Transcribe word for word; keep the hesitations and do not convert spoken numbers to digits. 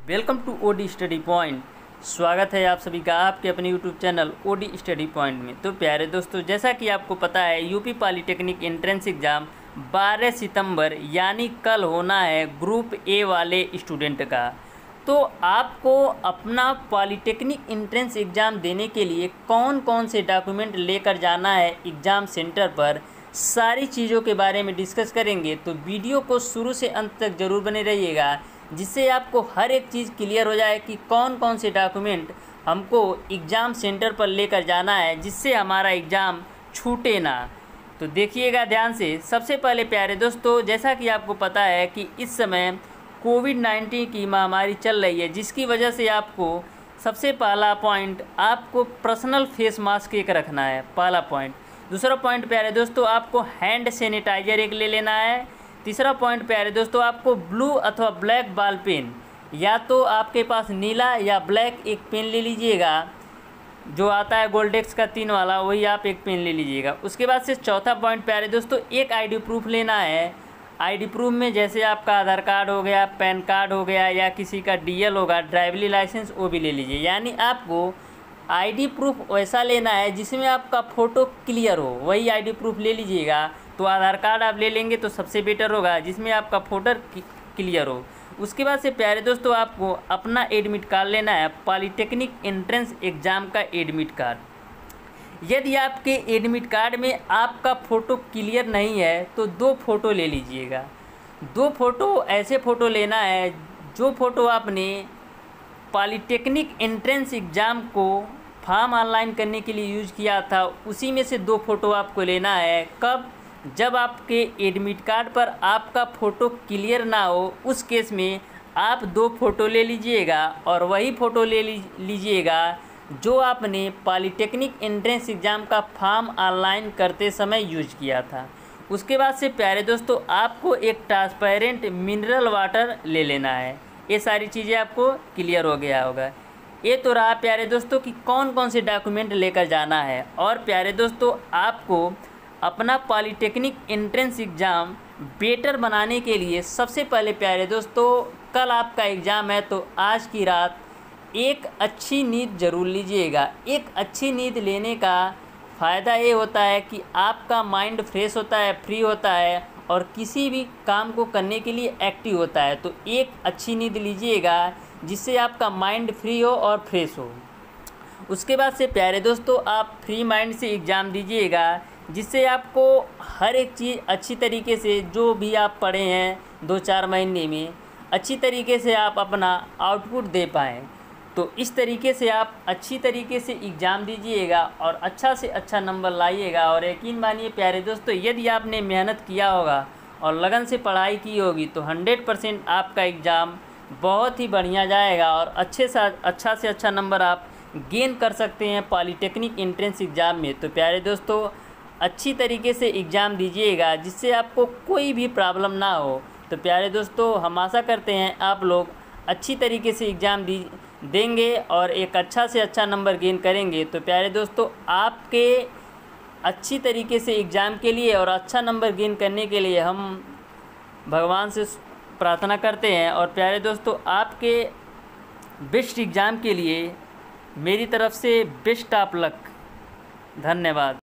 Welcome to OD study point. स्वागत है आप सभी का आपके अपने YouTube channel OD study point में। तो प्यारे दोस्तों, जैसा कि आपको पता है यूपी पॉलिटेक्निक एंट्रेंस एग्ज़ाम बारह सितंबर यानी कल होना है ग्रुप ए वाले स्टूडेंट का। तो आपको अपना पॉलिटेक्निक एंट्रेंस एग्ज़ाम देने के लिए कौन कौन से डॉक्यूमेंट लेकर जाना है एग्ज़ाम सेंटर पर, सारी चीज़ों के बारे में डिस्कस करेंगे। तो वीडियो को शुरू से अंत तक ज़रूर बने रहिएगा, जिससे आपको हर एक चीज़ क्लियर हो जाए कि कौन कौन से डॉक्यूमेंट हमको एग्ज़ाम सेंटर पर लेकर जाना है, जिससे हमारा एग्ज़ाम छूटे ना। तो देखिएगा ध्यान से। सबसे पहले प्यारे दोस्तों, जैसा कि आपको पता है कि इस समय कोविड नाइन्टीन की महामारी चल रही है, जिसकी वजह से आपको सबसे पहला पॉइंट आपको पर्सनल फेस मास्क एक रखना है, पहला पॉइंट। दूसरा पॉइंट प्यारे दोस्तों, आपको हैंड सैनिटाइजर एक ले लेना है। तीसरा पॉइंट प्यारे दोस्तों, आपको ब्लू अथवा ब्लैक बॉल पेन, या तो आपके पास नीला या ब्लैक एक पेन ले लीजिएगा, जो आता है गोल्डेक्स का तीन वाला, वही आप एक पेन ले लीजिएगा। उसके बाद से चौथा पॉइंट प्यारे दोस्तों, एक आईडी प्रूफ लेना है। आईडी प्रूफ में जैसे आपका आधार कार्ड हो गया, पैन कार्ड हो गया, या किसी का डीएल होगा, ड्राइवरी लाइसेंस, वो भी ले लीजिए। यानी आपको आईडी प्रूफ वैसा लेना है जिसमें आपका फ़ोटो क्लियर हो, वही आईडी प्रूफ ले लीजिएगा। तो आधार कार्ड आप ले लेंगे तो सबसे बेटर होगा, जिसमें आपका फ़ोटो क्लियर हो। उसके बाद से प्यारे दोस्तों, आपको अपना एडमिट कार्ड लेना है, पॉलिटेक्निक एंट्रेंस एग्ज़ाम का एडमिट कार्ड। यदि आपके एडमिट कार्ड में आपका फ़ोटो क्लियर नहीं है तो दो फ़ोटो ले लीजिएगा। दो फ़ोटो ऐसे फ़ोटो लेना है जो फ़ोटो आपने पॉलिटेक्निक एंट्रेंस एग्ज़ाम को फॉर्म ऑनलाइन करने के लिए यूज़ किया था, उसी में से दो फ़ोटो आपको लेना है। कब? जब आपके एडमिट कार्ड पर आपका फ़ोटो क्लियर ना हो, उस केस में आप दो फ़ोटो ले लीजिएगा, और वही फ़ोटो ले लीजिएगा जो आपने पॉलिटेक्निक एंट्रेंस एग्ज़ाम का फॉर्म ऑनलाइन करते समय यूज किया था। उसके बाद से प्यारे दोस्तों, आपको एक ट्रांसपेरेंट मिनरल वाटर ले लेना है। ये सारी चीज़ें आपको क्लियर हो गया होगा। ये तो रहा प्यारे दोस्तों कि कौन कौन से डॉक्यूमेंट लेकर जाना है। और प्यारे दोस्तों, आपको अपना पॉलिटेक्निक एंट्रेंस एग्ज़ाम बेटर बनाने के लिए सबसे पहले प्यारे दोस्तों, कल आपका एग्ज़ाम है तो आज की रात एक अच्छी नींद ज़रूर लीजिएगा। एक अच्छी नींद लेने का फ़ायदा ये होता है कि आपका माइंड फ्रेश होता है, फ्री होता है, और किसी भी काम को करने के लिए एक्टिव होता है। तो एक अच्छी नींद लीजिएगा जिससे आपका माइंड फ्री हो और फ्रेश हो। उसके बाद से प्यारे दोस्तों, आप फ्री माइंड से एग्ज़ाम दीजिएगा, जिससे आपको हर एक चीज़ अच्छी तरीके से, जो भी आप पढ़े हैं दो चार महीने में, अच्छी तरीके से आप अपना आउटपुट दे पाएँ। तो इस तरीके से आप अच्छी तरीके से एग्ज़ाम दीजिएगा और अच्छा से अच्छा नंबर लाइएगा। और यकीन मानिए प्यारे दोस्तों, यदि आपने मेहनत किया होगा और लगन से पढ़ाई की होगी तो हंड्रेड परसेंट आपका एग्ज़ाम बहुत ही बढ़िया जाएगा, और अच्छे से अच्छा से अच्छा नंबर आप गेन कर सकते हैं पॉलिटेक्निक एंट्रेंस एग्ज़ाम में। तो प्यारे दोस्तों, अच्छी तरीके से एग्ज़ाम दीजिएगा, जिससे आपको कोई भी प्रॉब्लम ना हो। तो प्यारे दोस्तों, हम आशा करते हैं आप लोग अच्छी तरीके से एग्ज़ाम दी देंगे और एक अच्छा से अच्छा नंबर गेन करेंगे। तो प्यारे दोस्तों, आपके अच्छी तरीके से एग्ज़ाम के लिए और अच्छा नंबर गेन करने के लिए हम भगवान से प्रार्थना करते हैं। और प्यारे दोस्तों, आपके बेस्ट एग्ज़ाम के लिए मेरी तरफ से बेस्ट ऑफ लक। धन्यवाद।